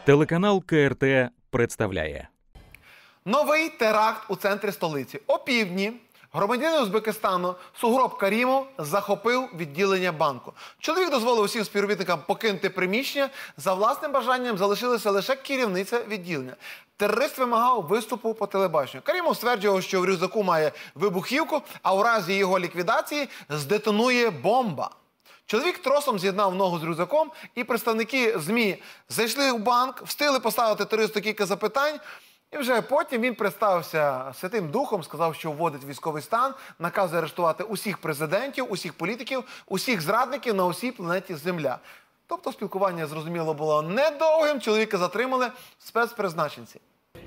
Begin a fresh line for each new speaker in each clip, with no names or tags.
Телеканал КРТ представляє.
Новий теракт у центрі столиці. Опівдні громадянин Узбекистану Сугроб Карімов захопив відділення банку. Чоловік дозволив усім співробітникам покинути приміщення. За власним бажанням залишилася лише керівниця відділення. Терорист вимагав виступу по телебаченню. Карімов стверджував, що в рюкзаку має вибухівку, а у разі його ліквідації здетонує бомба. Чоловік тросом з'єднав ногу з рюкзаком, і представники ЗМІ зайшли в банк, встигли поставити терористу кілька запитань, і вже потім він представився Святим Духом, сказав, що вводить військовий стан, наказує арештувати усіх президентів, усіх політиків, усіх зрадників на усій планеті Земля. Тобто спілкування, зрозуміло, було недовгим, чоловіка затримали спецпризначенці.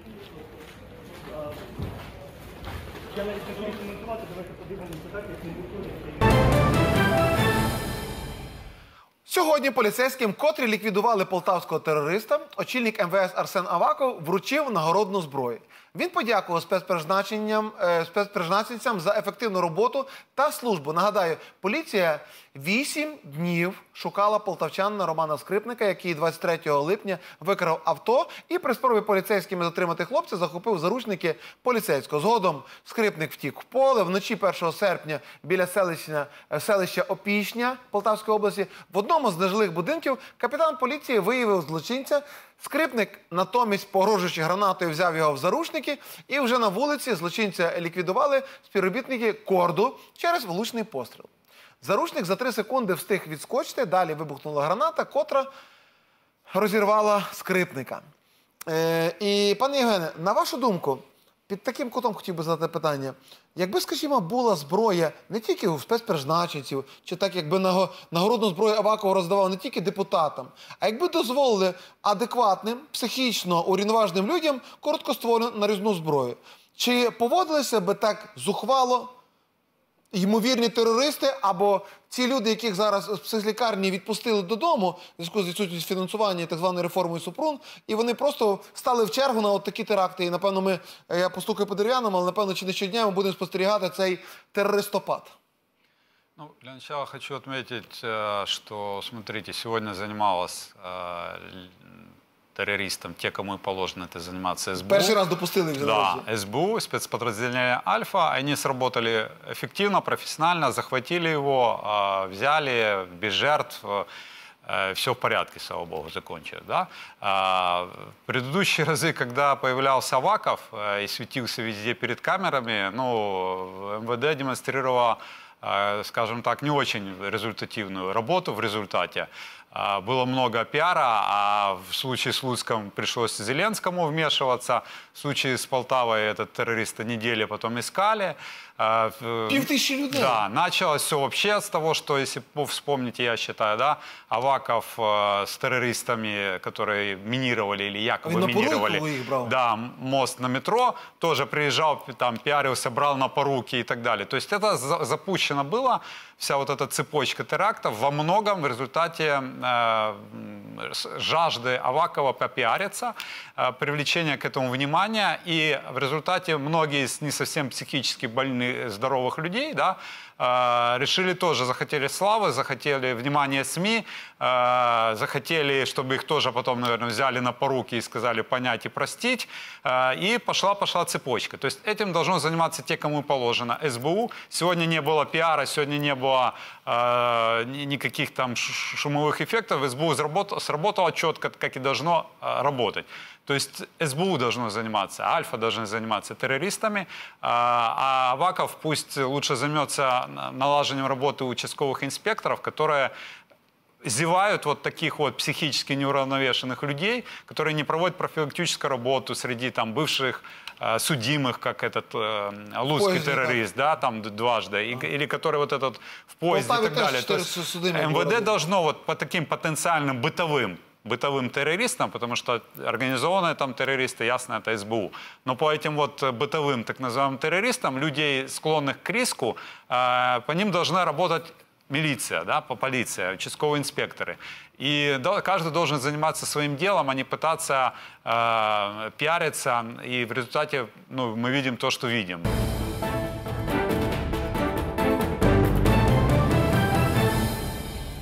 Сьогодні поліцейським, котрі ліквідували полтавського терориста, очільник МВС Арсен Аваков вручив нагородну зброю. Він подякував спецпризначенцям за ефективну роботу та службу. Нагадаю, поліція 8 днів шукала полтавчанина Романа Скрипника, який 23 липня викрав авто і при спробі поліцейськими затримати хлопця захопив заручники поліцейського. Згодом Скрипник втік в поле. Вночі 1 серпня біля селища Опішня Полтавської області в одному з нежилих будинків капітан поліції виявив злочинця. Скрипник, натомість, погрожуючи гранатою, взяв його в заручники, і вже на вулиці злочинця ліквідували співробітники КОРДу через влучний постріл. Заручник за 3 секунди встиг відскочити, далі вибухнула граната, котра розірвала Скрипника. І, пане Євгене, на вашу думку, під таким кутом хотів би задати питання. Якби, скажімо, була зброя не тільки у спецпризначенців, чи так, якби нагородну зброю Аваков роздавав не тільки депутатам, а якби дозволили адекватним, психічно урівноваженим людям короткоствольну нарізну зброю, чи поводилися би так зухвало ймовірні терористи, або ці люди, яких зараз з психлікарні відпустили додому в зв'язку з відсутністю фінансування так званою реформою Супрун, і вони просто стали в чергу на от такі теракти. І, напевно, я постукаю по дерев'яному, але, напевно, чи не щодня ми будемо спостерігати цей терористопад.
Ну, для начала хочу отметить, что, смотрите, сегодня занималась террористам, те, кому и положено это заниматься, СБУ.
Первый раз допустили их.
Да, СБУ, спецподразделение «Альфа». Они сработали эффективно, профессионально, захватили его, взяли без жертв. Все в порядке, слава богу, закончили. Да? В предыдущие разы, когда появлялся Аваков и светился везде перед камерами, ну, МВД демонстрировало, скажем так, не очень результативную работу в результате. Было много пиара, а в случае с Луцком пришлось Зеленскому вмешиваться. В случае с Полтавой этот террориста недели потом искали.
5000 людей.
Да, началось все вообще с того, что, если вспомните, я считаю, да, Аваков с террористами, которые минировали или якобы минировали, да, мост на метро, тоже приезжал, там, пиарился, брал на поруки и так далее. То есть это запущено было, вся вот эта цепочка терактов, во многом в результате жажды Авакова попиариться, привлечения к этому внимания, и в результате многие из не совсем психически больных, здоровых людей, да, решили тоже, захотели славы, захотели внимания СМИ, захотели, чтобы их тоже потом, наверное, взяли на поруки и сказали понять и простить, и пошла цепочка. То есть этим должно заниматься те, кому положено. СБУ. Сегодня не было пиара, сегодня не было никаких там шумовых эффектов. СБУ сработало четко, как и должно работать. То есть СБУ должно заниматься, Альфа должны заниматься террористами, а Аваков пусть лучше займется налаживанием работы участковых инспекторов, которые зевают вот таких вот психически неуравновешенных людей, которые не проводят профилактическую работу среди там бывших судимых, как этот луцкий террорист, да, там дважды, или который вот этот в поезде и так далее. То есть МВД должно вот по таким потенциальным бытовым террористам, потому что организованные там террористы, ясно, это СБУ. Но по этим вот бытовым, так называемым террористам, людей, склонных к риску, по ним должна работать милиция, да, полиция, участковые инспекторы. И каждый должен заниматься своим делом, а не пытаться пиариться. И в результате, ну, мы видим то, что видим.